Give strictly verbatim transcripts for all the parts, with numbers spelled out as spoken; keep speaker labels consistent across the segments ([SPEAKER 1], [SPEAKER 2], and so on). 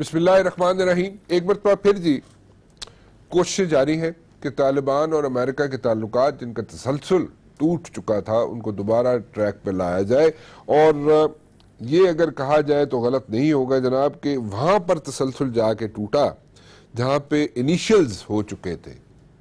[SPEAKER 1] بسم اللہ الرحمن الرحیم. ایک مرتبہ پھر جی کوششیں جاری ہیں کہ طالبان اور امریکہ کے تعلقات جن کا تسلسل ٹوٹ چکا تھا ان کو دوبارہ ٹریک پہ لایا جائے. اور یہ اگر کہا جائے تو غلط نہیں ہوگا جناب کہ وہاں پر تسلسل جا کے ٹوٹا جہاں پہ انیشلز ہو چکے تھے.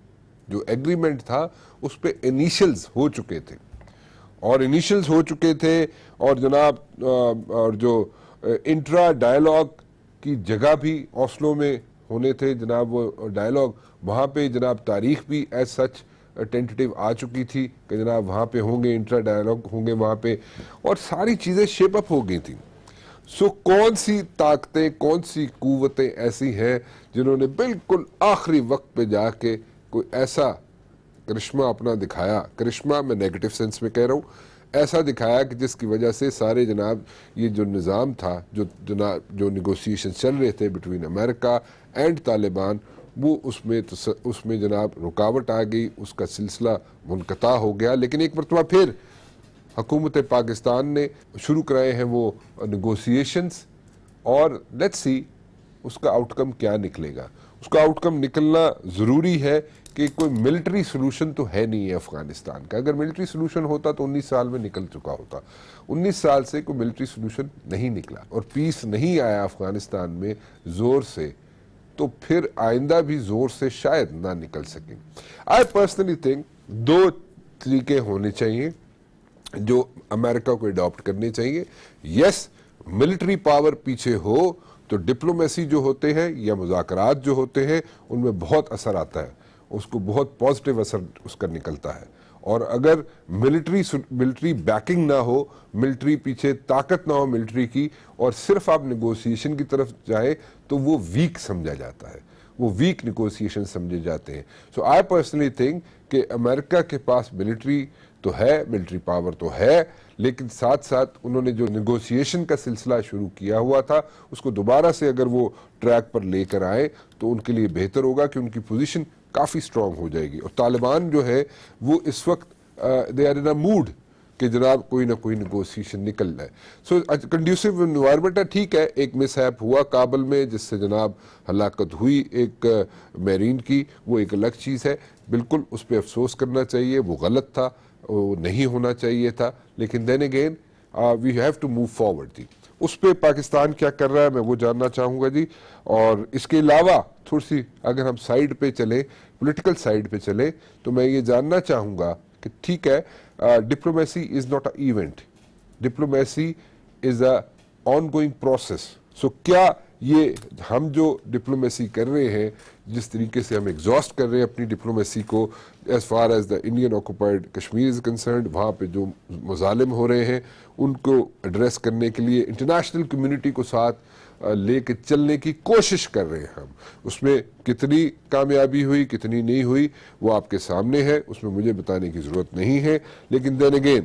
[SPEAKER 1] جو ایگریمنٹ تھا اس پہ انیشلز ہو چکے تھے اور انیشلز ہو چکے تھے اور جناب اور جو انٹرا ڈائلاگ کی جگہ بھی اوسلو میں ہونے تھے جناب. وہ ڈائلاگ وہاں پہ جناب تاریخ بھی ایز سچ ٹینٹیٹیو آ چکی تھی کہ جناب وہاں پہ ہوں گے, انٹرا ڈائلاگ ہوں گے وہاں پہ, اور ساری چیزیں شیپ اپ ہو گئی تھیں. سو کون سی طاقتیں, کون سی قوتیں ایسی ہیں جنہوں نے بالکل آخری وقت پہ جا کے کوئی ایسا کرشمہ اپنا دکھایا, کرشمہ میں نیگیٹو سینس میں کہہ رہا ہوں, ایسا دکھایا کہ جس کی وجہ سے سارے جناب یہ جو نظام تھا, جو جناب جو نیگوسیشن چل رہے تھے بٹوین امریکہ اینڈ طالبان, وہ اس میں اس میں جناب رکاوٹ آ گئی, اس کا سلسلہ منقطع ہو گیا. لیکن ایک مرتبہ پھر حکومت پاکستان نے شروع کرائے ہیں وہ نیگوسیشنز, اور لیٹس سی اس کا آؤٹ کم کیا نکلے گا. اس کا آؤٹ کم نکلنا ضروری ہے کہ کوئی ملٹری سلوشن تو ہے نہیں ہے افغانستان کا. اگر ملٹری سلوشن ہوتا تو انیس سال میں نکل چکا ہوتا. انیس سال سے کوئی ملٹری سلوشن نہیں نکلا اور پیس نہیں آیا افغانستان میں زور سے, تو پھر آئندہ بھی زور سے شاید نہ نکل سکیں. آئی پرسنلی تھنک دو طریقے ہونے چاہیے جو امریکہ کو اڈاپٹ کرنے چاہیے. یس, ملٹری پاور پیچھے ہو تو ڈپلومیسی جو ہوتے ہیں یا مذاکرات جو ہوتے ہیں ان میں بہت اثر آتا ہے, اس کو بہت پازیٹیو اثر اس کا نکلتا ہے. اور اگر ملٹری ملٹری بیکنگ نہ ہو, ملٹری پیچھے طاقت نہ ہو ملٹری کی, اور صرف آپ نیگوسیشن کی طرف جائیں تو وہ ویک سمجھا جاتا ہے, وہ ویک نیگوسیشن سمجھے جاتے ہیں. سو آئی پرسنلی تھنک کہ امریکہ کے پاس ملٹری تو ہے, ملٹری پاور تو ہے, لیکن ساتھ ساتھ انہوں نے جو نیگوسیشن کا سلسلہ شروع کیا ہوا تھا اس کو دوبارہ سے اگر وہ ٹریک پر لے کر آئے تو ان کے لیے بہتر ہوگا کہ ان کی پوزیشن کافی سٹرونگ ہو جائے گی. اور طالبان جو ہے وہ اس وقت they are in a mood کہ جناب کوئی نہ کوئی نیگوسیشن نکل جائے. سو کنڈیوسو انوائرمنٹ ہے. ٹھیک ہے, ایک مس ہیپ ہوا کابل میں جس سے جناب ہلاکت ہوئی ایک میرین کی, وہ ایک الگ چیز ہے, بالکل اس پہ افسوس کرنا چاہیے, وہ غلط تھا, وہ نہیں ہونا چاہیے تھا. لیکن then again we have to move forward. جی اس پہ پاکستان کیا کر رہا ہے میں وہ جاننا چاہوں گا جی. اور اس کے علاوہ تھوڑی سی اگر ہم سائیڈ پہ چلیں, پولیٹیکل سائیڈ پہ چلیں, تو میں یہ جاننا چاہوں گا کہ ٹھیک ہے, diplomacy is not a event, diplomacy is a ongoing process. So کیا یہ ہم جو ڈپلومیسی کر رہے ہیں, جس طریقے سے ہم ایگزاسٹ کر رہے ہیں اپنی ڈپلومیسی کو as far as the Indian occupied Kashmir is concerned, وہاں پہ جو مظالم ہو رہے ہیں ان کو ایڈریس کرنے کے لیے انٹرنیشنل کمیونٹی کو ساتھ لے کے چلنے کی کوشش کر رہے ہیں ہم, اس میں کتنی کامیابی ہوئی کتنی نہیں ہوئی وہ آپ کے سامنے ہے, اس میں مجھے بتانے کی ضرورت نہیں ہے. لیکن دین اگین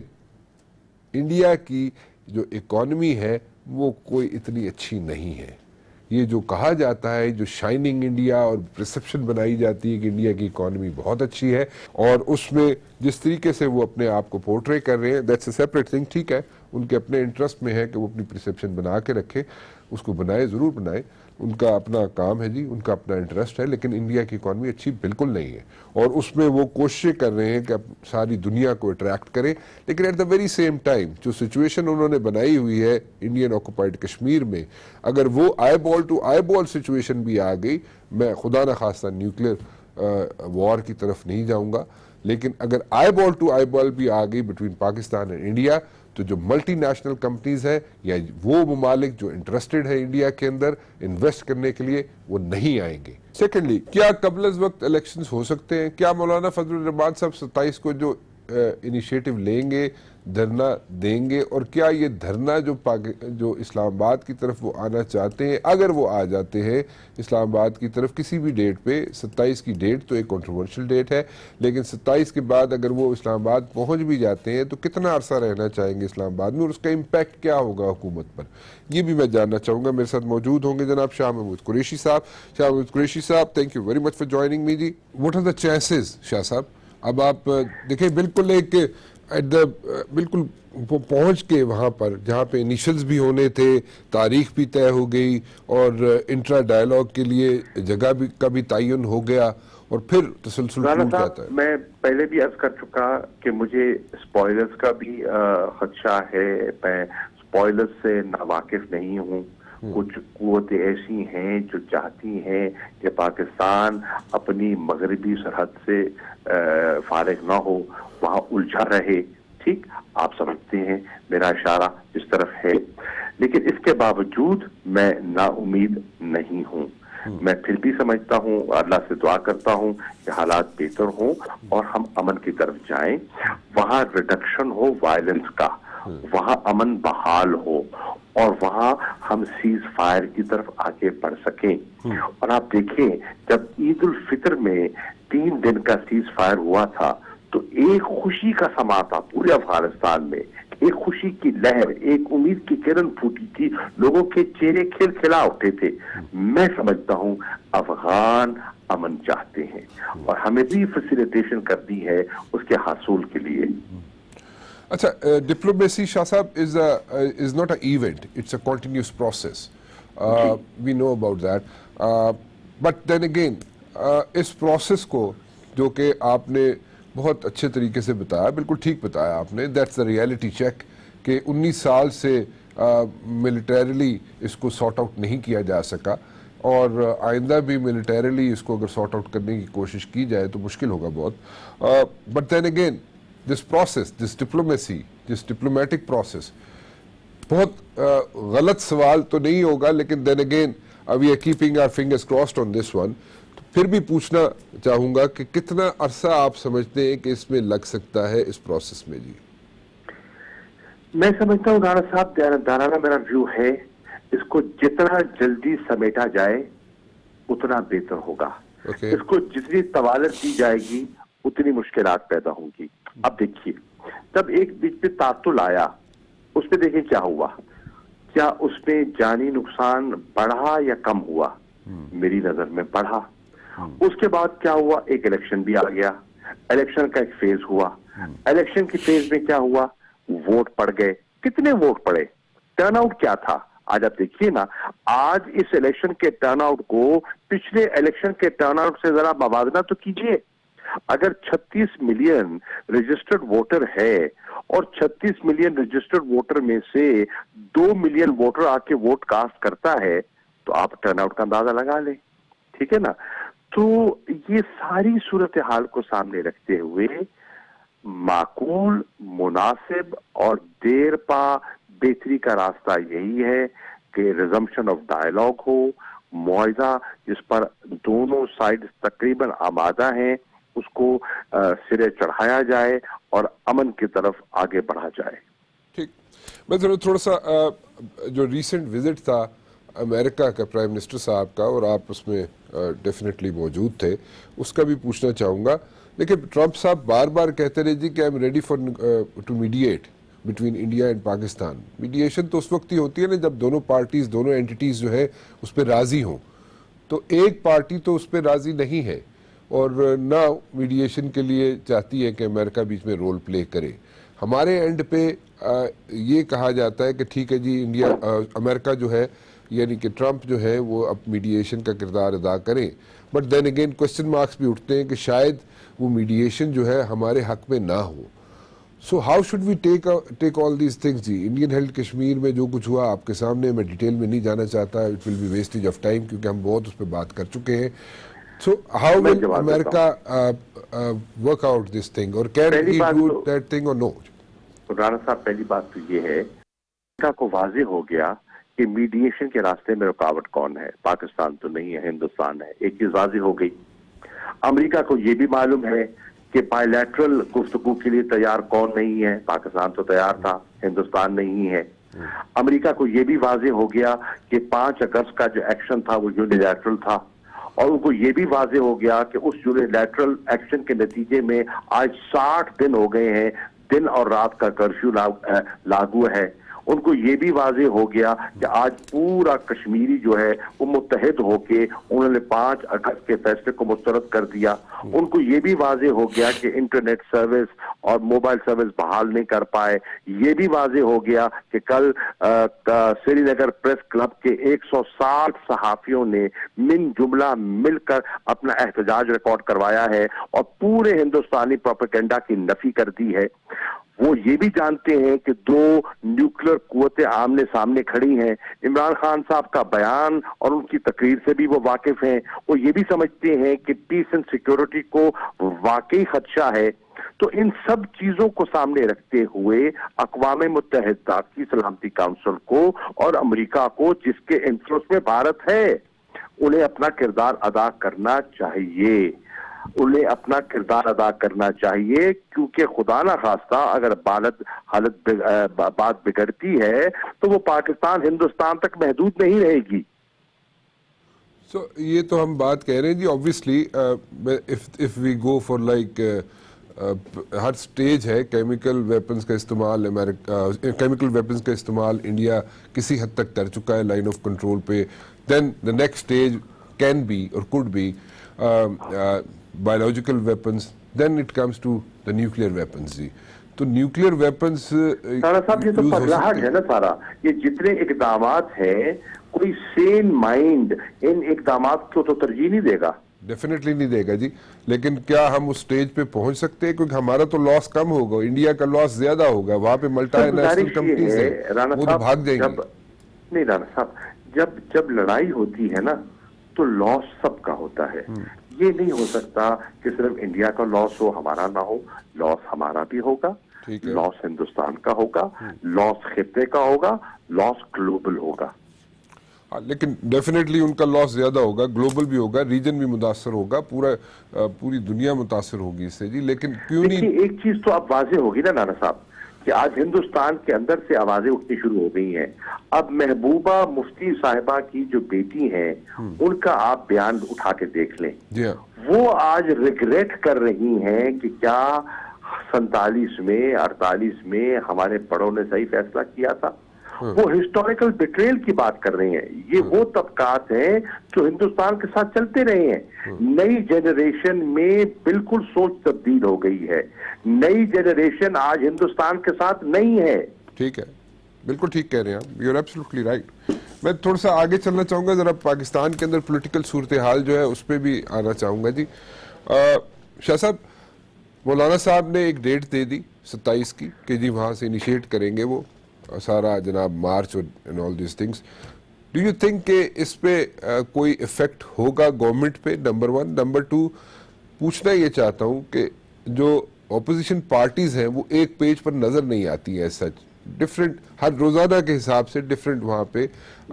[SPEAKER 1] انڈیا کی جو اکانومی ہے وہ کوئی اتنی اچھی نہیں ہے. یہ جو کہا جاتا ہے, جو شائننگ انڈیا اور پرسپشن بنائی جاتی ہے کہ انڈیا کی اکانومی بہت اچھی ہے, اور اس میں جس طریقے سے وہ اپنے آپ کو پورٹرے کر رہے ہیں دیٹس اے سیپریٹ تھنگ. ٹھیک ہے, ان کے اپنے انٹرسٹ میں ہے کہ وہ اپنی پرسپشن بنا کے رکھے, اس کو بنائے, ضرور بنائے, ان کا اپنا کام ہے جی, ان کا اپنا انٹرسٹ ہے. لیکن انڈیا کی اکانومی اچھی بالکل نہیں ہے, اور اس میں وہ کوششیں کر رہے ہیں کہ اب ساری دنیا کو اٹریکٹ کریں. لیکن at the very same time جو سچویشن انہوں نے بنائی ہوئی ہے انڈین آکوپائڈ کشمیر میں, اگر وہ آئی بال ٹو آئی بال سچویشن بھی آ گئی, میں خدا نخواستہ نیوکلیر وار کی طرف نہیں جاؤں گا, لیکن اگر آئی بال ٹو آئی بال بھی آ گئی بٹوین پاکستان اینڈ انڈیا, تو جو ملٹی نیشنل کمپنیز ہیں یا وہ ممالک جو انٹرسٹڈ ہے انڈیا کے اندر انویسٹ کرنے کے لیے, وہ نہیں آئیں گے. سیکنڈلی, کیا قبل از وقت الیکشنز ہو سکتے ہیں؟ کیا مولانا فضل الرحمان صاحب ستائیس کو جو انیشیٹو لیں گے, دھرنا دیں گے, اور کیا یہ دھرنا جو جو اسلام آباد کی طرف وہ آنا چاہتے ہیں, اگر وہ آ جاتے ہیں اسلام آباد کی طرف کسی بھی ڈیٹ پہ, ستائیس کی ڈیٹ تو ایک کنٹروورشل ڈیٹ ہے, لیکن ستائیس کے بعد اگر وہ اسلام آباد پہنچ بھی جاتے ہیں تو کتنا عرصہ رہنا چاہیں گے اسلام آباد میں, اور اس کا امپیکٹ کیا ہوگا حکومت پر, یہ بھی میں جاننا چاہوں گا. میرے ساتھ موجود ہوں گے جناب شاہ محمود قریشی صاحب. شاہ محمود قریشی صاحب, thank you very much for joining me. جی what are the chances Shah صاحب؟ اب آپ دیکھیں بالکل ایک ایٹ دا بالکل وہ پہنچ کے وہاں پر جہاں پہ انیشلز بھی ہونے تھے، تاریخ بھی طے ہو گئی اور انٹرا ڈائلاگ کے لیے جگہ بھی کا بھی تعین ہو گیا اور پھر تسلسل ٹوٹ جاتا ہے.
[SPEAKER 2] میں پہلے بھی عرض کر چکا کہ مجھے سپوائلرز کا بھی خدشہ ہے، میں سپوائلرز سے ناواقف نہیں ہوں. کچھ قوتیں ایسی ہیں جو چاہتی ہیں کہ پاکستان اپنی مغربی سرحد سے فارغ نہ ہو، وہاں الجھا رہے. ٹھیک، آپ سمجھتے ہیں میرا اشارہ اس طرف ہے، لیکن اس کے باوجود میں نا امید نہیں ہوں. میں پھر بھی سمجھتا ہوں، اللہ سے دعا کرتا ہوں کہ حالات بہتر ہوں اور ہم امن کی طرف جائیں، وہاں ریڈکشن ہو وائلنس کا، وہاں امن بحال ہو اور وہاں ہم سیز فائر کی طرف آگے بڑھ سکیں. اور آپ دیکھیں جب عید الفطر میں تین دن کا سیز فائر ہوا تھا تو ایک خوشی کا سما تھا پورے افغانستان میں، ایک خوشی کی لہر، ایک امید کی کرن پھوٹی تھی، لوگوں کے چہرے کھل کھلا اٹھے تھے. میں سمجھتا ہوں افغان امن چاہتے ہیں اور ہمیں بھی فیسیلیٹیشن کرنی ہے اس کے حصول کے لیے.
[SPEAKER 1] اچھا، ڈپلومیسی شاہ صاحب is is not a event, it's a continuous process. We know about that, but then again اس پروسیس کو جو کہ آپ نے بہت اچھے طریقے سے بتایا، بالکل ٹھیک بتایا آپ نے، دیٹس دا ریئلٹی چیک کہ انیس سال سے ملیٹریلی اس کو سارٹ آؤٹ نہیں کیا جا سکا اور آئندہ بھی ملیٹریلی اس کو اگر سارٹ آؤٹ کرنے کی کوشش کی جائے تو مشکل ہوگا بہت. But then again this process, this diplomacy, this diplomatic process, بہت غلط سوال تو نہیں ہوگا لیکن then again we are keeping our fingers crossed on this one. پھر بھی پوچھنا چاہوں گا کہ کتنا عرصہ آپ سمجھتے ہیں کہ اس میں لگ سکتا ہے اس پروسیس میں؟ جی
[SPEAKER 2] میں سمجھتا ہوں رانا صاحب، دارانہ میرا ویو ہے، اس کو جتنا جلدی سمیٹا جائے اتنا بہتر ہوگا.
[SPEAKER 1] okay.
[SPEAKER 2] اس کو جتنی طوالت دی جائے گی اتنی مشکلات پیدا ہوں گی. اب دیکھیے جب ایک بیچ پہ تعطل آیا اس پہ دیکھیں کیا ہوا، کیا اس میں جانی نقصان بڑھا یا کم ہوا؟ میری نظر میں بڑھا. اس کے بعد کیا ہوا، ایک الیکشن بھی آ گیا، الیکشن کا ایک فیز ہوا. الیکشن کی فیز میں کیا ہوا، ووٹ پڑ گئے. کتنے ووٹ پڑے، ٹرن آؤٹ کیا تھا؟ آج آپ دیکھیے نا، آج اس الیکشن کے ٹرن آؤٹ کو پچھلے الیکشن کے ٹرن آؤٹ سے ذرا موازنہ تو کیجئے. اگر چھتیس ملین رجسٹرڈ ووٹر ہے اور چھتیس ملین رجسٹرڈ ووٹر میں سے دو ملین ووٹر آ کے ووٹ کاسٹ کرتا ہے تو آپ ٹرن آؤٹ کا اندازہ لگا لیں. ٹھیک ہے نا؟ تو یہ ساری صورتحال کو سامنے رکھتے ہوئے معقول، مناسب اور دیر پا بہتری کا راستہ یہی ہے کہ ریزمپشن آف ڈائلاگ ہو، معاہدہ جس پر دونوں سائڈ تقریباً آمادہ ہیں اس کو سرے چڑھایا جائے اور امن کی طرف آگے بڑھا جائے.
[SPEAKER 1] ٹھیک، میں ذرا تھوڑا سا جو ریسنٹ وزٹ تھا امریکہ کا پرائم منسٹر صاحب کا، اور آپ اس میں ڈیفینیٹلی موجود تھے، اس کا بھی پوچھنا چاہوں گا. لیکن ٹرمپ صاحب بار بار کہتے رہے جی کہ I am ready for to mediate between India and Pakistan. Mediation تو اس وقت ہی ہوتی ہے نا جب دونوں پارٹیز، دونوں اینٹیٹیز جو ہے اس پہ راضی ہوں. تو ایک پارٹی تو اس پہ راضی نہیں ہے اور نہ میڈیشن کے لیے چاہتی ہے کہ امریکہ بیچ میں رول پلے کرے. ہمارے اینڈ پہ یہ کہا جاتا ہے کہ ٹھیک ہے جی، انڈیا امریکہ جو ہے یعنی کہ ٹرمپ جو ہے وہ اب میڈیشن کا کردار ادا کریں. But then again question marks بھی اٹھتے ہیں کہ شاید وہ میڈیشن جو ہے ہمارے حق میں نہ ہو. So how should we take take all these things? جی انڈین ہیلڈ کشمیر میں جو کچھ ہوا آپ کے سامنے، میں ڈیٹیل میں نہیں جانا چاہتا، it will be wastage of time کیونکہ ہم بہت اس پہ بات کر چکے ہیں. سو ہاؤ ول امریکہ ورک آؤٹ دس تھنگ، اور can he do that thing or no?
[SPEAKER 2] Rana صاحب، پہلی بات تو یہ ہے امریکہ کو واضح ہو گیا کہ میڈیشن کے راستے میں رکاوٹ کون ہے. پاکستان تو نہیں ہے، ہندوستان ہے. ایک چیز واضح ہو گئی. امریکہ کو یہ بھی معلوم ہے کہ بائی لیٹرل گفتگو کے لیے تیار کون نہیں ہے. پاکستان تو تیار تھا، ہندوستان نہیں ہے. امریکہ کو یہ بھی واضح ہو گیا کہ پانچ اگست کا جو ایکشن تھا وہ یونیلیٹرل تھا، اور ان کو یہ بھی واضح ہو گیا کہ اس یونیلیٹرل ایکشن کے نتیجے میں آج ساٹھ دن ہو گئے ہیں، دن اور رات کا کرفیو لاگو ہے. ان کو یہ بھی واضح ہو گیا کہ آج پورا کشمیری جو ہے وہ متحد ہو کے انہوں نے پانچ اگست کے فیصلے کو مسترد کر دیا. ان کو یہ بھی واضح ہو گیا کہ انٹرنیٹ سروس اور موبائل سروس بحال نہیں کر پائے. یہ بھی واضح ہو گیا کہ کل سری نگر پریس کلب کے ایک سو ساٹھ صحافیوں نے من جملہ مل کر اپنا احتجاج ریکارڈ کروایا ہے اور پورے ہندوستانی پروپیگنڈا کی نفی کر دی ہے. وہ یہ بھی جانتے ہیں کہ دو نیوکلیر قوتیں آمنے سامنے کھڑی ہیں. عمران خان صاحب کا بیان اور ان کی تقریر سے بھی وہ واقف ہیں. وہ یہ بھی سمجھتے ہیں کہ پیس اینڈ سیکیورٹی کو واقعی خدشہ ہے. تو ان سب چیزوں کو سامنے رکھتے ہوئے اقوام متحدہ کی سلامتی کونسل کو اور امریکہ کو, جس کے انفلوئنس میں بھارت ہے, انہیں اپنا کردار ادا کرنا چاہیے. انہیں اپنا کردار ادا کرنا چاہیے کیونکہ خدا نہ خواستہ اگر حالت حالت بات بگڑتی ہے تو وہ پاکستان ہندوستان تک محدود نہیں رہے گی.
[SPEAKER 1] سو so, یہ تو ہم بات کہہ رہے ہیں جی. obviously if we go for like ہر سٹیج ہے کیمیکل ویپنز کا استعمال, امریکہ کیمیکل ویپنز کا استعمال انڈیا کسی حد تک کر چکا ہے لائن آف کنٹرول پہ. Then the next stage can be or could be biological weapons, then it comes to the nuclear weapons جی. تو نیوکلیئر ویپنز
[SPEAKER 2] سارا صاحب یہ تو پگلاہٹ ہے نا سارا. یہ جتنے اقدامات ہیں کوئی سین مائنڈ ان اقدامات کو تو ترجیح نہیں دے گا.
[SPEAKER 1] ڈیفینیٹلی نہیں دے گا جی. لیکن کیا ہم اس سٹیج پہ پہنچ سکتے ہیں؟ کیونکہ ہمارا تو لاس کم ہوگا, انڈیا کا لاس زیادہ ہوگا. وہاں پہ ملٹا نیشنل کمپنیز ہیں وہ تو بھاگ جائیں گی.
[SPEAKER 2] نہیں رانا صاحب, جب جب لڑائی ہوتی ہے نا تو لاس سب کا ہوتا ہے. یہ نہیں ہو سکتا کہ صرف انڈیا کا لاس ہو ہمارا نہ ہو. لاس ہمارا بھی ہوگا, لاس ہندوستان کا ہوگا, لاس خطے کا ہوگا, لاس گلوبل ہوگا.
[SPEAKER 1] لیکن ڈیفینیٹلی ان کا لاس زیادہ ہوگا, گلوبل بھی ہوگا, ریجن بھی متاثر ہوگا, پورا پوری دنیا متاثر ہوگی اس سے جی. لیکن کیوں نہیں,
[SPEAKER 2] ایک چیز تو اب واضح ہوگی نا نانا صاحب کہ آج ہندوستان کے اندر سے آوازیں اٹھنی شروع ہو گئی ہیں. اب محبوبہ مفتی صاحبہ کی جو بیٹی ہیں ان کا آپ بیان اٹھا کے دیکھ لیں. وہ آج ریگریٹ کر رہی ہیں کہ کیا سینتالیس میں اڑتالیس میں ہمارے بڑوں نے صحیح فیصلہ کیا تھا. وہ ہسٹوریکل بیٹریل کی بات کر رہے ہیں. یہ وہ طبقات ہیں جو ہندوستان کے ساتھ چلتے رہے ہیں. نئی جنریشن میں بالکل سوچ تبدیل ہو گئی ہے. نئی جنریشن آج ہندوستان کے ساتھ نہیں ہے.
[SPEAKER 1] ٹھیک ہے, بالکل ٹھیک کہہ رہے ہیں آپ, یو آر ایبسولوٹلی رائٹ. میں تھوڑا سا آگے چلنا چاہوں گا, ذرا پاکستان کے اندر پولیٹیکل صورتحال جو ہے اس پہ بھی آنا چاہوں گا جی. شاہ صاحب, مولانا صاحب نے ایک ڈیٹ دے دی ستائیس کی کہ جی وہاں سے انیشیٹ کریں گے وہ سارا جناب مارچ اور all these things. Do you think کہ اس پہ کوئی افیکٹ ہوگا گورنمنٹ پہ؟ Number one. نمبر ٹو, پوچھنا یہ چاہتا ہوں کہ جو اپوزیشن پارٹیز ہیں وہ ایک پیج پر نظر نہیں آتی ہیں سچ, ڈفرینٹ ہر روزانہ کے حساب سے ڈفرینٹ وہاں پہ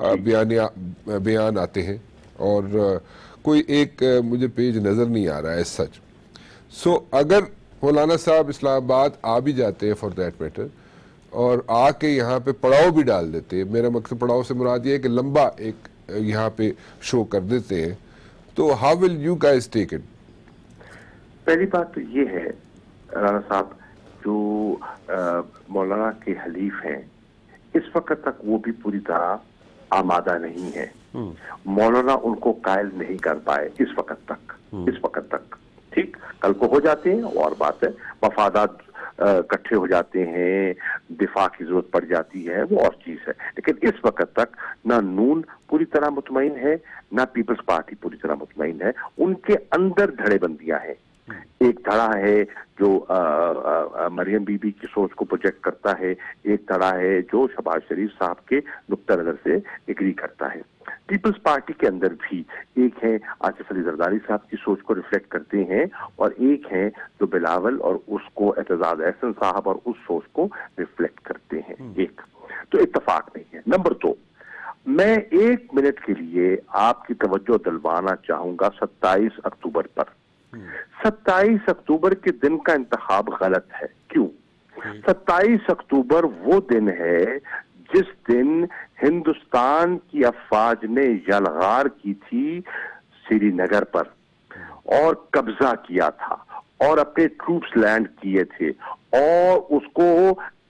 [SPEAKER 1] بیان آتے ہیں اور کوئی ایک مجھے پیج نظر نہیں آ رہا ہے سچ. سو اگر مولانا صاحب اسلام آباد آ بھی جاتے ہیں فار دیٹ میٹر اور آ کے یہاں پہ پڑاؤ بھی ڈال دیتے ہیں, میرا مقصد پڑاؤ سے مراد یہ ہے کہ لمبا ایک یہاں پہ شو کر دیتے ہیں, تو how will you guys take it?
[SPEAKER 2] پہلی بات تو یہ ہے رانا صاحب, جو مولانا کے حلیف ہیں اس وقت تک وہ بھی پوری طرح آمادہ نہیں ہے. مولانا ان کو قائل نہیں کر پائے اس وقت تک. اس وقت تک ٹھیک, کل کو ہو جاتے ہیں اور بات ہے, مفادات اکٹھے ہو جاتے ہیں, دفاع کی ضرورت پڑ جاتی ہے, وہ اور چیز ہے. لیکن اس وقت تک نہ نون پوری طرح مطمئن ہے نہ پیپلز پارٹی پوری طرح مطمئن ہے. ان کے اندر دھڑے بندیاں ہیں. ایک دھڑا ہے جو مریم بی بی کی سوچ کو پروجیکٹ کرتا ہے, ایک دھڑا ہے جو شہباز شریف صاحب کے نقطہ نظر سے ایگری کرتا ہے. پیپلز پارٹی کے اندر بھی ایک ہیں آصف علی زرداری صاحب کی سوچ کو ریفلیکٹ کرتے ہیں, اور ایک ہیں جو بلاول اور اس کو اعتزاز احسن صاحب اور اس سوچ کو ریفلیکٹ کرتے ہیں. ایک تو اتفاق نہیں ہے. نمبر دو, میں ایک منٹ کے لیے آپ کی توجہ دلوانا چاہوں گا ستائیس اکتوبر پر. ستائیس اکتوبر کے دن کا انتخاب غلط ہے. کیوں؟ ستائیس اکتوبر وہ دن ہے جس دن ہندوستان کی افواج نے یلغار کی تھی سری نگر پر اور قبضہ کیا تھا اور اپنے ٹروپس لینڈ کیے تھے اور اس کو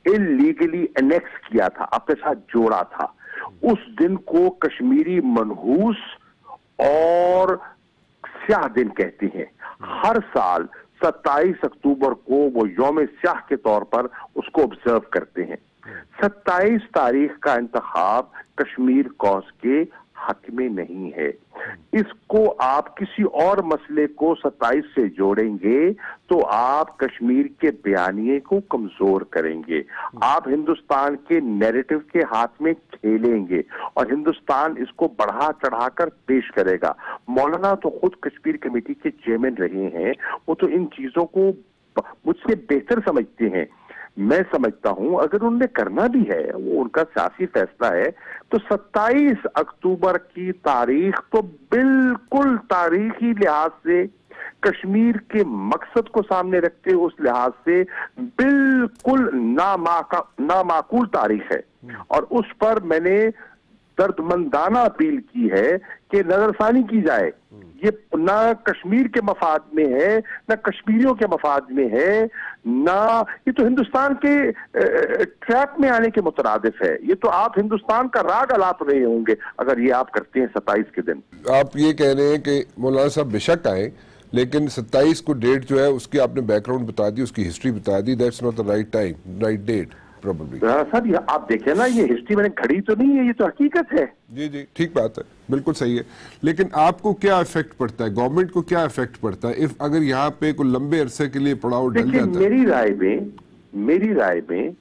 [SPEAKER 2] इलीगली एनेक्स किया था, अपने साथ जोड़ा था, उस दिन को कश्मीरी मनहूस और स्याह दिन कहते हैं। हर साल सत्ताईस अक्टूबर को वो यौम स्याह के तौर पर उसको ऑब्जर्व करते हैं। सत्ताईस तारीख का इंतखाब कश्मीर कॉज के हक में नहीं है। इसको आप किसी और मसले को सत्ताईस से जोड़ेंगे तो आप कश्मीर के बयानिए को कमजोर करेंगे, आप हिंदुस्तान के नैरेटिव के हाथ में खेलेंगे और हिंदुस्तान इसको बढ़ा चढ़ाकर पेश करेगा। मौलाना तो खुद कश्मीर कमेटी के चेयरमैन रहे हैं, वो तो इन चीजों को मुझसे बेहतर समझते हैं। मैं समझता हूं अगर उन्होंने करना भी है, वो उनका सियासी फैसला है, तो सत्ताईस अक्टूबर की तारीख तो बिल्कुल तारीखी लिहाज से, कश्मीर के मकसद को सामने रखते हुए उस लिहाज से बिल्कुल नामाका नामाकूल तारीख है। और उस पर मैंने दर्दमंदाना अपील की है कि नजरसानी की जाए। ये ना कश्मीर के मफाद में है, ना कश्मीरियों के मफाद में है, ना ये तो हिंदुस्तान के ट्रैप में आने के मुतरादिफ है। ये तो आप हिंदुस्तान का राग अलाप रहे होंगे अगर ये आप करते हैं सत्ताईस के दिन।
[SPEAKER 1] आप ये कह रहे हैं कि मौलाना साहब बेशक आए, लेकिन सत्ताईस को डेट जो है उसकी आपने बैकग्राउंड बता दी, उसकी हिस्ट्री बता दी। That's not the right time, right date probably.
[SPEAKER 2] Sir ये आप देखें ना, ये हिस्ट्री मैंने घड़ी तो नहीं है, ये तो हकीकत है।
[SPEAKER 1] जी जी ठीक बात है, बिल्कुल सही है। लेकिन आपको क्या इफेक्ट पड़ता है, गवर्नमेंट को क्या इफेक्ट पड़ता है इफ अगर यहाँ पे कोई लंबे अरसे के लिए पड़ाव डल जाता है?
[SPEAKER 2] मेरी राय में मेरी राय में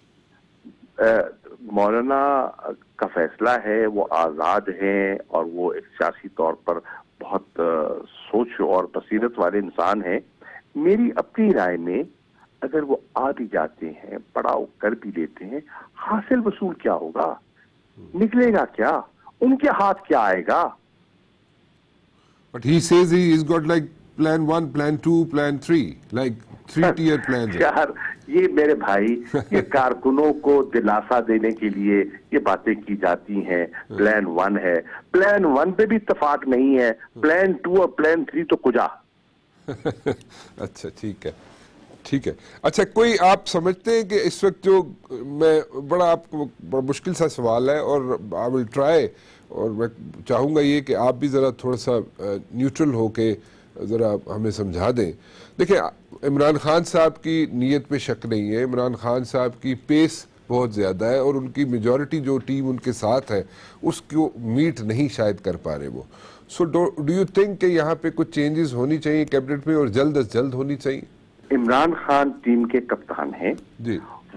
[SPEAKER 2] मौलाना का फैसला है, वो आजाद हैं और वो एक सियासी तौर पर बहुत आ, सोच और बसीरत वाले इंसान हैं। मेरी अपनी राय में अगर वो आ भी जाते हैं, पड़ाव कर भी लेते हैं, हासिल वसूल क्या होगा, निकलेगा क्या, उनके हाथ क्या आएगा?
[SPEAKER 1] But he says he he's got like plan one, plan two, plan three, like three tier plans.
[SPEAKER 2] यार ये मेरे भाई, ये कारकुनों को दिलासा देने के लिए ये बातें की जाती हैं। प्लान वन है, प्लान वन पे भी इत्तेफाक नहीं है, प्लान टू और प्लान थ्री तो कुजा।
[SPEAKER 1] अच्छा ठीक है, ठीक है। अच्छा, कोई आप समझते हैं कि इस वक्त जो मैं बड़ा आपको बड़ा मुश्किल सा सवाल है और आई विल ट्राई, और मैं चाहूँगा ये कि आप भी ज़रा थोड़ा सा न्यूट्रल हो के ज़रा हमें समझा दें। देखिए, इमरान खान साहब की नीयत पे शक नहीं है, इमरान खान साहब की पेस बहुत ज़्यादा है और उनकी मेजॉरिटी जो टीम उनके साथ है उसको मीट नहीं शायद कर पा रहे वो। सो डू यू थिंक कि यहाँ पे कुछ चेंजेस होनी चाहिए कैबिनेट में और जल्द अज जल्द होनी चाहिए?
[SPEAKER 2] इमरान खान टीम के कप्तान हैं
[SPEAKER 1] जी,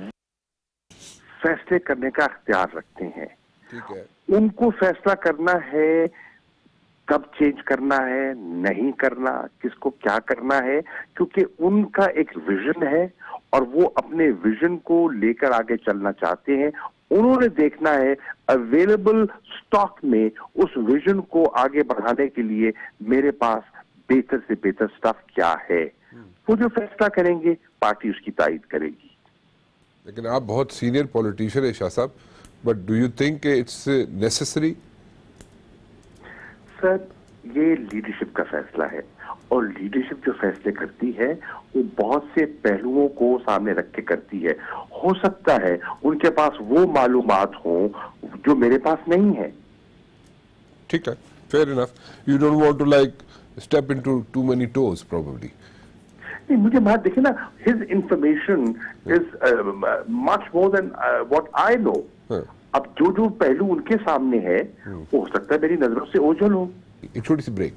[SPEAKER 2] फैसले करने का इख्तियार रखते हैं।
[SPEAKER 1] ठीक है,
[SPEAKER 2] उनको फैसला करना है कब चेंज करना है, नहीं करना, किसको क्या करना है, क्योंकि उनका एक विजन है और वो अपने विजन को लेकर आगे चलना चाहते हैं। उन्होंने देखना है अवेलेबल स्टॉक में उस विजन को आगे बढ़ाने के लिए मेरे पास बेहतर से बेहतर स्टफ क्या है। वो जो फैसला करेंगे पार्टी उसकी तायद करेगी।
[SPEAKER 1] लेकिन आप बहुत सीनियर पॉलिटिशियन है शाह साहब, but do you think it's necessary?
[SPEAKER 2] Sir ये लीडरशिप का फैसला है और लीडरशिप जो फैसले करती है वो बहुत से पहलुओं को सामने रख के करती है। हो सकता है उनके पास वो मालूमात हो जो मेरे पास नहीं है।
[SPEAKER 1] ठीक है, fair enough. You don't want to like step into too many toes probably.
[SPEAKER 2] नहीं, मुझे बात देखिए ना, his information is much more than what I know. अब जो जो पहलू उनके सामने है वो हो सकता है मेरी नजरों से ओझल हो।
[SPEAKER 1] एक छोटी सी ब्रेक।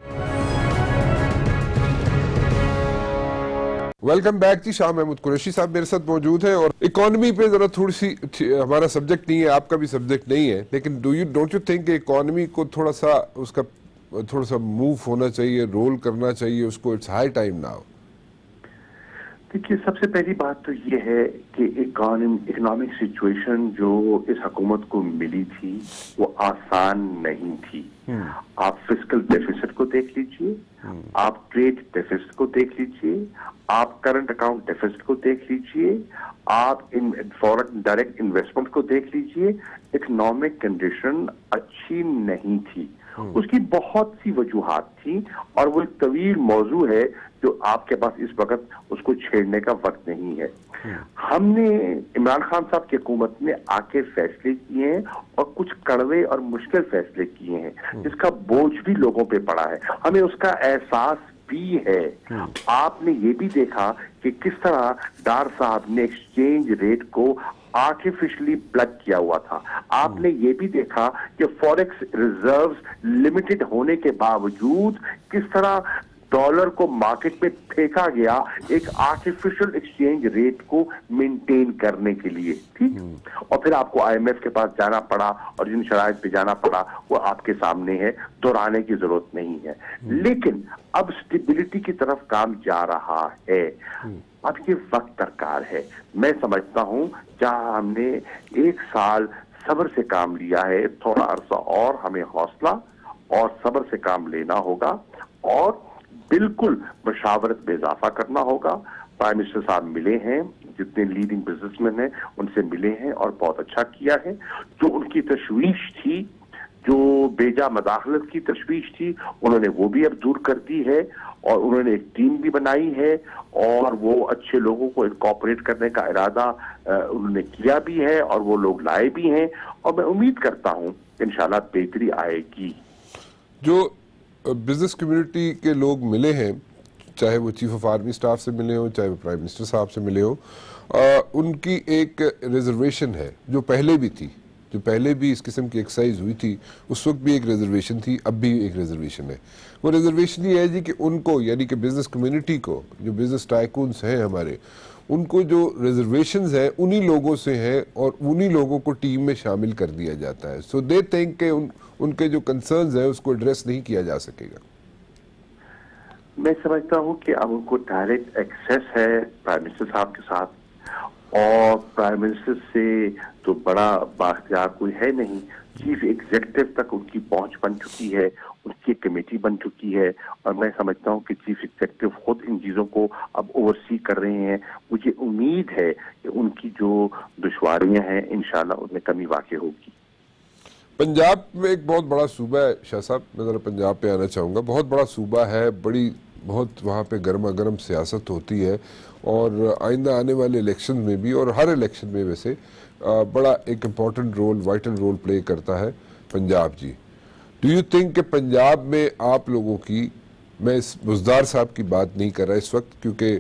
[SPEAKER 1] वेलकम बैक जी, शाह महमूद कुरैशी साहब मेरे साथ मौजूद है और इकोनॉमी पे जरा थोड़ी सी, हमारा सब्जेक्ट नहीं है, आपका भी सब्जेक्ट नहीं है, लेकिन do you don't you think economy को थोड़ा सा उसका थोड़ा सा मूव होना चाहिए, रोल करना चाहिए उसको? It's high time now.
[SPEAKER 2] देखिए, सबसे पहली बात तो ये है कि इकोनॉमिक सिचुएशन जो इस हुकूमत को मिली थी वो आसान नहीं थी। आप फिस्कल डेफिसिट को देख लीजिए, आप ट्रेड डेफिसिट को देख लीजिए, आप करंट अकाउंट डेफिसिट को देख लीजिए, आप इन फॉरेन डायरेक्ट इन्वेस्टमेंट को देख लीजिए। इकोनॉमिक कंडीशन अच्छी नहीं थी اس کی بہت سی وجوہات تھیں اور وہ ایک طویل موضوع ہے جو آپ کے پاس اس وقت اس کو چھیڑنے کا وقت نہیں ہے. ہم نے عمران خان صاحب کی حکومت نے آ کے فیصلے کیے ہیں اور کچھ کڑوے اور مشکل فیصلے کیے ہیں جس کا بوجھ بھی لوگوں پہ پڑا ہے, ہمیں اس کا احساس بھی ہے. آپ نے یہ بھی دیکھا کہ کس طرح ڈار صاحب نے ایکسچینج ریٹ کو آرٹیفیشلی پلگ کیا ہوا تھا. آپ نے یہ بھی دیکھا کہ فوریکس ریزروز لمیٹڈ ہونے کے باوجود کس طرح ڈالر کو مارکیٹ میں پھینکا گیا ایک آرٹیفیشل ایکسچینج ریٹ کو مینٹین کرنے کے لیے. ٹھیک, اور پھر آپ کو آئی ایم ایف کے پاس جانا پڑا اور جن شرائط پہ جانا پڑا وہ آپ کے سامنے ہے, دہرانے کی ضرورت نہیں ہے. لیکن اب سٹیبلٹی کی طرف کام جا رہا ہے, اب یہ وقت درکار ہے. میں سمجھتا ہوں جہاں ہم نے ایک سال صبر سے کام لیا ہے, تھوڑا عرصہ اور ہمیں حوصلہ اور صبر سے کام لینا ہوگا اور بالکل مشاورت میں اضافہ کرنا ہوگا. پرائم منسٹر صاحب ملے ہیں, جتنے لیڈنگ بزنس مین ہیں ان سے ملے ہیں اور بہت اچھا کیا ہے. جو ان کی تشویش تھی, جو بیجا مداخلت کی تشویش تھی, انہوں نے وہ بھی اب دور کر دی ہے اور انہوں نے ایک ٹیم بھی بنائی ہے اور وہ اچھے لوگوں کو انکارپوریٹ کرنے کا ارادہ انہوں نے کیا بھی ہے اور وہ لوگ لائے بھی ہیں اور میں امید کرتا ہوں کہ انشاءاللہ بہتری آئے گی.
[SPEAKER 1] جو بزنس کمیونٹی کے لوگ ملے ہیں, چاہے وہ چیف آف آرمی سٹاف سے ملے ہوں, چاہے وہ پرائم منسٹر صاحب سے ملے ہوں, ان کی ایک ریزرویشن ہے جو پہلے بھی تھی, جو پہلے بھی اس قسم کی ایکسرسائز ہوئی تھی اس وقت بھی ایک ریزرویشن تھی, اب بھی ایک ریزرویشن ہے. وہ ریزرویشن یہ ہے جی کہ ان کو, یعنی کہ بزنس کمیونٹی کو, جو بزنس ٹائکونز ہیں ہمارے, ان کو جو ریزرویشنز ہیں انہی لوگوں سے ہیں اور انہی لوگوں کو ٹیم میں شامل کر دیا جاتا ہے. سو دے تھنک کہ ان ان کے جو کنسرنز ہیں اس کو ایڈریس نہیں کیا جا سکے گا.
[SPEAKER 2] میں سمجھتا ہوں کہ اب ان کو ڈائریکٹ ایکسیس ہے پرائم منسٹر صاحب کے ساتھ, اور پرائم منسٹر سے تو بڑا بااختیار کوئی ہے نہیں. چیف ایگزیکٹو تک ان کی پہنچ بن چکی ہے, ان کی کمیٹی بن چکی ہے اور میں سمجھتا ہوں کہ چیف ایگزیکٹو خود ان چیزوں کو اب اوورسی کر رہے ہیں. مجھے امید ہے کہ ان کی جو دشواریاں ہیں انشاءاللہ ان میں کمی واقع ہوگی.
[SPEAKER 1] پنجاب میں ایک بہت بڑا صوبہ ہے شاہ صاحب, میں ذرا پنجاب پہ آنا چاہوں گا. بہت بڑا صوبہ ہے, بڑی بہت وہاں پہ گرما گرم سیاست ہوتی ہے اور آئندہ آنے والے الیکشن میں بھی اور ہر الیکشن میں ویسے بڑا ایک important role, vital role play کرتا ہے پنجاب. جی, ڈو یو تھنک کہ پنجاب میں آپ لوگوں کی, میں اس بزدار صاحب کی بات نہیں کر رہا اس وقت کیونکہ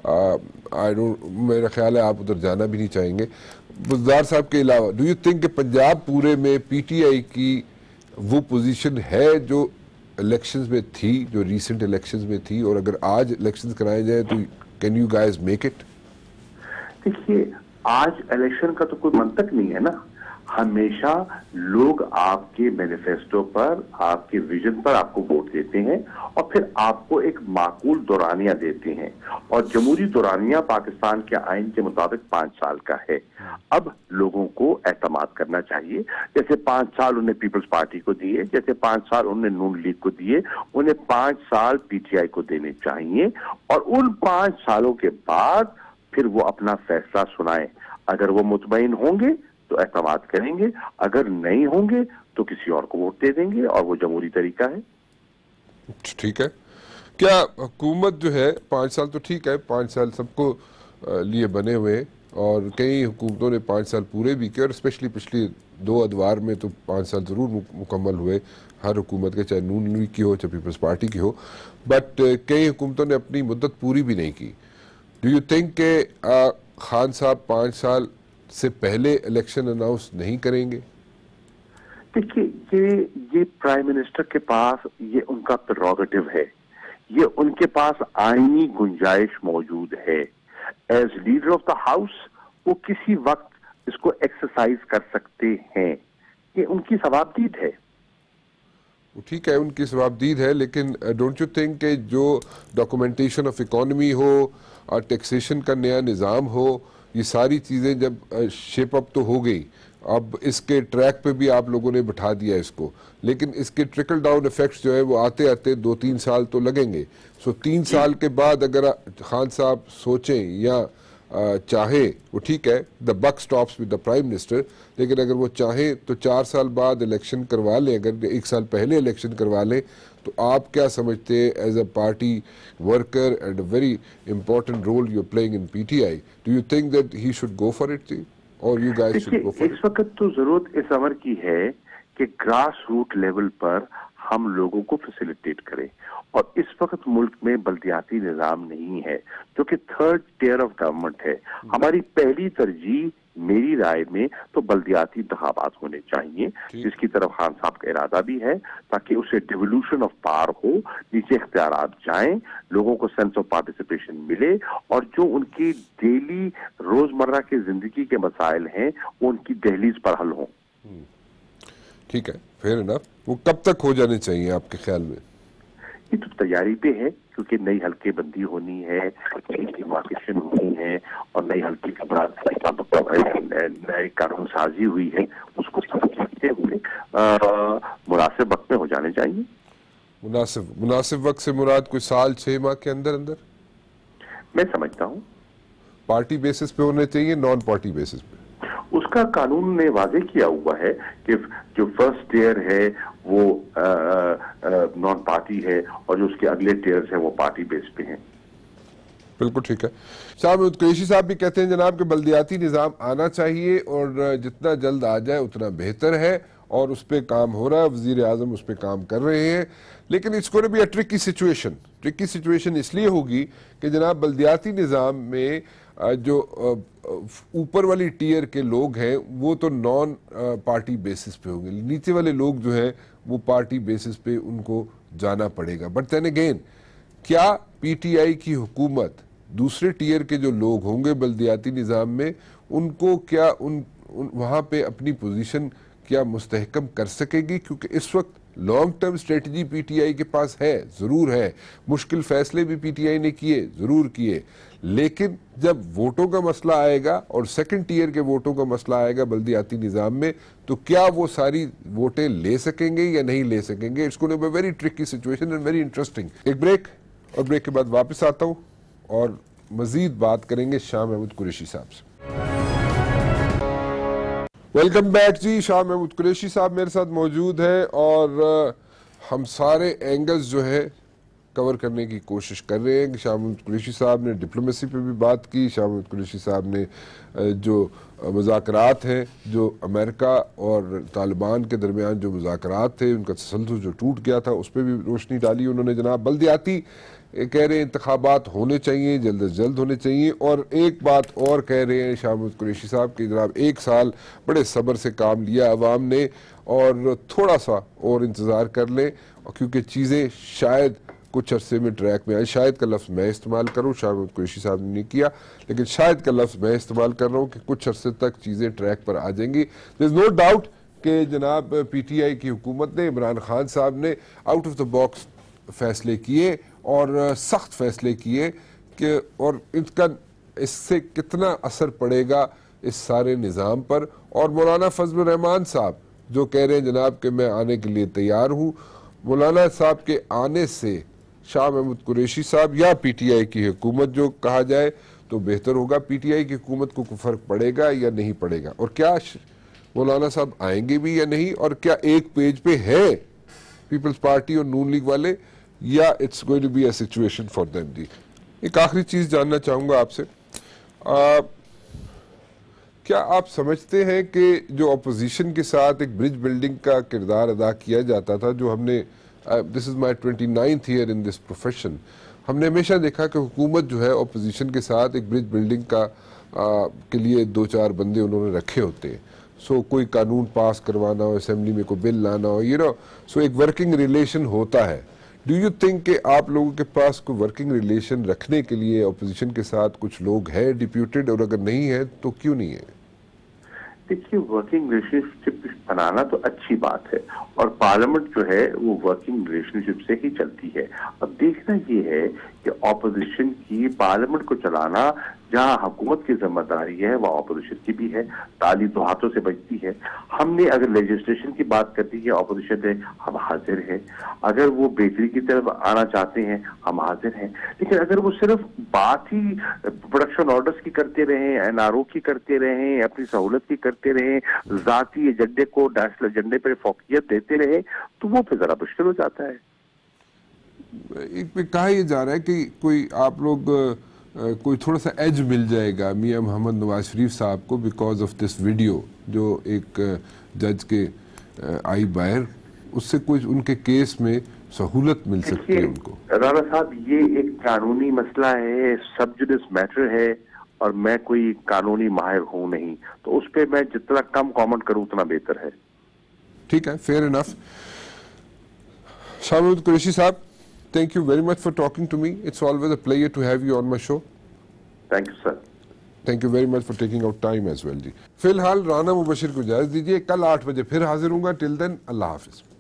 [SPEAKER 1] آئی ڈونٹ, میرا خیال ہے آپ ادھر جانا بھی نہیں چاہیں گے, بزدار صاحب کے علاوہ ڈو یو تھنک کہ پنجاب پورے میں پی ٹی آئی کی وہ پوزیشن ہے جو الیکشنز میں تھی, جو ریسنٹ الیکشنز میں تھی, اور اگر آج الیکشنز کرائے جائیں تو can you guys make it?
[SPEAKER 2] دیکھیے, آج الیکشن کا تو کوئی منطق نہیں ہے نا. ہمیشہ لوگ آپ کے مینیفیسٹو پر, آپ کے ویژن پر آپ کو ووٹ دیتے ہیں اور پھر آپ کو ایک معقول دورانیہ دیتے ہیں, اور جمہوری دورانیہ پاکستان کے آئین کے مطابق پانچ سال کا ہے. اب لوگوں کو اعتماد کرنا چاہیے. جیسے پانچ سال انہیں پیپلز پارٹی کو دیے, جیسے پانچ سال انہیں نون لیگ کو دیے, انہیں پانچ سال پی ٹی آئی کو دینے چاہیے اور ان پانچ سالوں کے بعد پھر وہ اپنا فیصلہ سنائیں. اگر وہ مطمئن ہوں گے تو اعتماد کریں گے, اگر نہیں ہوں گے تو کسی اور کو ووٹ دے دیں گے, اور وہ جمہوری طریقہ ہے.
[SPEAKER 1] ٹھیک ہے. کیا حکومت جو ہے پانچ سال تو ٹھیک ہے, پانچ سال سب کو لیے بنے ہوئے اور کئی حکومتوں نے پانچ سال پورے بھی کیے, اور اسپیشلی پچھلی دو ادوار میں تو پانچ سال ضرور مکمل ہوئے ہر حکومت کے, چاہے نون لیگ کی ہو چاہے پیپلز پارٹی کی ہو, بٹ کئی حکومتوں نے اپنی مدت پوری بھی نہیں کی. ڈو یو تھنک کہ خان صاحب پانچ سال سے پہلے الیکشن اناؤنس نہیں کریں گے؟
[SPEAKER 2] دیکھیے, یہ یہ پرائم منسٹر کے پاس یہ ان کا پریروگیٹو ہے, یہ ان کے پاس آئینی گنجائش موجود ہے. As leader of the house وہ کسی وقت اس کو ایکسرسائز کر سکتے ہیں, یہ ان کی ثوابدید ہے.
[SPEAKER 1] ٹھیک ہے, ان کی ثوابدید ہے, لیکن ڈونٹ یو تھنک کہ جو ڈاکومنٹیشن آف اکانومی ہو اور ٹیکسیشن کا نیا نظام ہو, یہ ساری چیزیں جب شیپ اپ تو ہو گئی, اب اس کے ٹریک پہ بھی آپ لوگوں نے بٹھا دیا اس کو, لیکن اس کے ٹرکل ڈاؤن ایفیکٹس جو ہے وہ آتے آتے دو تین سال تو لگیں گے. سو تین سال کے بعد اگر خان صاحب سوچیں یا چاہے وہ ٹھیک ہے the buck stops with the prime minister, لیکن اگر وہ چاہیں تو چار سال بعد الیکشن کروا لیں، اگر ایک سال پہلے الیکشن کروا لیں، تو آپ کیا سمجھتے ہیں as a party worker and a very important role you playing in P T I, do you think that he should go for it or you guys should go for it?
[SPEAKER 2] اس وقت تو ضرورت اس امر کی ہے کہ grass root level پر ہم لوگوں کو فیسیلیٹیٹ کریں، اور اس وقت ملک میں بلدیاتی نظام نہیں ہے جو کہ تھرڈ ٹیئر آف گورنمنٹ ہے۔ ہماری پہلی ترجیح میری رائے میں تو بلدیاتی انتخابات ہونے چاہیے، جس کی طرف خان صاحب کا ارادہ بھی ہے، تاکہ اسے ڈیولوشن آف پاور ہو، نیچے اختیارات جائیں، لوگوں کو سینس آف پارٹیسپیشن ملے، اور جو ان کی ڈیلی روزمرہ کی زندگی کے مسائل ہیں وہ ان کی دہلیز پر حل ہوں۔
[SPEAKER 1] ٹھیک ہے، فیئر انف۔ وہ کب تک ہو جانے چاہیے آپ کے خیال میں؟
[SPEAKER 2] یہ تو تیاری پہ ہے، کیونکہ نئی حلقے بندی ہونی ہے، نئی ڈیمارکیشن ہونی ہے، اور نئی حلقے کے بعد نئی قانون سازی ہوئی ہے، اس کو سمجھتے ہوئے مناسب وقت میں ہو جانے چاہیے۔
[SPEAKER 1] مناسب مناسب وقت سے مراد کوئی سال چھ ماہ کے اندر اندر
[SPEAKER 2] میں سمجھتا ہوں۔
[SPEAKER 1] پارٹی بیسس پہ ہونے چاہیے، نان پارٹی بیسس پہ؟
[SPEAKER 2] اس کا قانون نے واضح کیا ہوا ہے کہ جو فرسٹ ٹیئر ہے وہ نان پارٹی ہے، اور جو اس کے اگلے ٹیئرز ہیں وہ پارٹی بیس پہ ہیں۔
[SPEAKER 1] بالکل ٹھیک ہے۔ شاہ محمود قریشی صاحب بھی کہتے ہیں جناب کہ بلدیاتی نظام آنا چاہیے، اور جتنا جلد آ جائے اتنا بہتر ہے، اور اس پہ کام ہو رہا ہے، وزیر اعظم اس پہ کام کر رہے ہیں، لیکن اس کو بھی ٹرکی سچویشن ٹرکی سچویشن اس لیے ہوگی کہ جناب بلدیاتی نظام میں جو اوپر والی ٹیئر کے لوگ ہیں وہ تو نان پارٹی بیسس پہ ہوں گے، نیچے والے لوگ جو ہیں وہ پارٹی بیسس پہ ان کو جانا پڑے گا۔ بٹ دین اگین، کیا پی ٹی آئی کی حکومت دوسرے ٹیئر کے جو لوگ ہوں گے بلدیاتی نظام میں، ان کو کیا ان وہاں پہ اپنی پوزیشن کیا مستحکم کر سکے گی؟ کیونکہ اس وقت long term strategy P T I کے پاس ہے، ضرور ہے، مشکل فیصلے بھی پی ٹی آئی نے کیے، ضرور کیے، لیکن جب ووٹوں کا مسئلہ آئے گا اور سیکنڈ ٹیئر کے ووٹوں کا مسئلہ آئے گا بلدیاتی نظام میں، تو کیا وہ ساری ووٹیں لے سکیں گے یا نہیں لے سکیں گے؟ It's gonna be very tricky situation and very interesting. ایک بریک، اور بریک کے بعد واپس آتا ہوں اور مزید بات کریں گے شاہ محمود قریشی صاحب سے۔ ویلکم بیک جی، شاہ محمود قریشی صاحب میرے ساتھ موجود ہیں، اور ہم سارے اینگلز جو ہے کور کرنے کی کوشش کر رہے ہیں۔ شاہ محمود قریشی صاحب نے ڈپلومیسی پہ بھی بات کی، شاہ محمود قریشی صاحب نے جو مذاکرات ہیں، جو امریکہ اور طالبان کے درمیان جو مذاکرات تھے، ان کا تسلسل جو ٹوٹ گیا تھا، اس پہ بھی روشنی ڈالی انہوں نے۔ جناب بلدیاتی کہہ رہے ہیں انتخابات ہونے چاہیے، جلد از جلد ہونے چاہیے، اور ایک بات اور کہہ رہے ہیں شاہ محمود قریشی صاحب کہ جناب ایک سال بڑے صبر سے کام لیا عوام نے، اور تھوڑا سا اور انتظار کر لیں، کیونکہ چیزیں شاید کچھ عرصے میں ٹریک میں آئے۔ شاید کا لفظ میں استعمال کروں، شاہ محمود قریشی صاحب نے نہیں کیا، لیکن شاید کا لفظ میں استعمال کر رہا ہوں کہ کچھ عرصے تک چیزیں ٹریک پر آ جائیں گی۔ there is no doubt کہ جناب پی ٹی آئی کی حکومت نے، عمران خان صاحب نے آؤٹ آف دا باکس فیصلے کیے اور سخت فیصلے کیے، کہ اور اس کا اس سے کتنا اثر پڑے گا اس سارے نظام پر۔ اور مولانا فضل الرحمان صاحب جو کہہ رہے ہیں جناب کہ میں آنے کے لیے تیار ہوں، مولانا صاحب کے آنے سے شاہ محمود قریشی صاحب یا پی ٹی آئی کی حکومت جو کہا جائے تو بہتر ہوگا۔ پی ٹی آئی کی حکومت کو کوئی فرق پڑے گا یا نہیں پڑے گا، اور کیا مولانا صاحب آئیں گے بھی یا نہیں، اور کیا ایک پیج پہ ہے پیپلز پارٹی اور نون لیگ والے، یا it's going to be a situation for them? جی ایک آخری چیز جاننا چاہوں گا آپ سے، کیا آپ سمجھتے ہیں کہ جو اپوزیشن کے ساتھ ایک برج بلڈنگ کا کردار ادا کیا جاتا تھا، جو ہم نے this is my twenty ninth year in this profession, ہم نے ہمیشہ دیکھا کہ حکومت جو ہے اپوزیشن کے ساتھ ایک برج بلڈنگ کا کے لیے دو چار بندے انہوں نے رکھے ہوتے ہیں، سو کوئی قانون پاس کروانا ہو، اسمبلی میں کوئی بل لانا ہو، یو نو سو ایک ورکنگ ریلیشن ہوتا ہے۔ ڈو یو تھنک کہ آپ لوگوں کے پاس کوئی ورکنگ ریلیشن رکھنے کے لیے اپوزیشن کے ساتھ کچھ لوگ ہیں ڈیپیوٹیڈ، اور اگر نہیں ہے تو کیوں نہیں ہے؟
[SPEAKER 2] دیکھیے، ورکنگ ریلیشن شپ بنانا تو اچھی بات ہے، اور پارلیمنٹ جو ہے وہ ورکنگ ریلیشن شپ سے ہی چلتی ہے۔ اب دیکھنا یہ ہے کہ اپوزیشن کی پارلیمنٹ کو چلانا جہاں حکومت کی ذمہ داری ہے وہ اپوزیشن کی بھی ہے، تالی تو ہاتھوں سے بجتی ہے۔ ہم نے اگر لیجسلیشن کی بات کرتی ہے اپوزیشن ہے، ہم حاضر ہیں، اگر وہ بہتری کی طرف آنا چاہتے ہیں ہم حاضر ہیں، لیکن اگر وہ صرف بات ہی پروڈکشن آرڈرز کی کرتے رہیں، این آر او کی کرتے رہیں، اپنی سہولت کی کرتے رہیں، ذاتی ایجنڈے کو نیشنل ایجنڈے پہ فوقیت دیتے رہیں تو وہ پھر ذرا مشکل ہو جاتا ہے۔
[SPEAKER 1] ایک پہ کہا یہ جا رہا ہے کہ کوئی آپ لوگ کوئی تھوڑا سا ایج مل جائے گا میاں محمد نواز شریف صاحب کو بیکاز آف دس ویڈیو جو ایک جج کے آئی باہر، اس سے کچھ ان کے کیس میں سہولت مل سکتی ہے ان کو۔
[SPEAKER 2] رانا صاحب یہ ایک قانونی مسئلہ ہے، سب جوڈس میٹر ہے، اور میں کوئی قانونی ماہر ہوں نہیں، تو اس پہ میں جتنا کم کامنٹ کروں اتنا بہتر ہے۔
[SPEAKER 1] ٹھیک ہے، فیئر انف۔ شاہ محمود قریشی صاحب، thank you very much for talking to me. It's always a pleasure to have you on my show.
[SPEAKER 2] Thank you, sir.
[SPEAKER 1] Thank you very much for taking out time as well. جی فی الحال رانا مبشر کو اجازت دیجیے، کل آٹھ بجے پھر حاضر ہوں گا۔ ٹل دین اللہ حافظ۔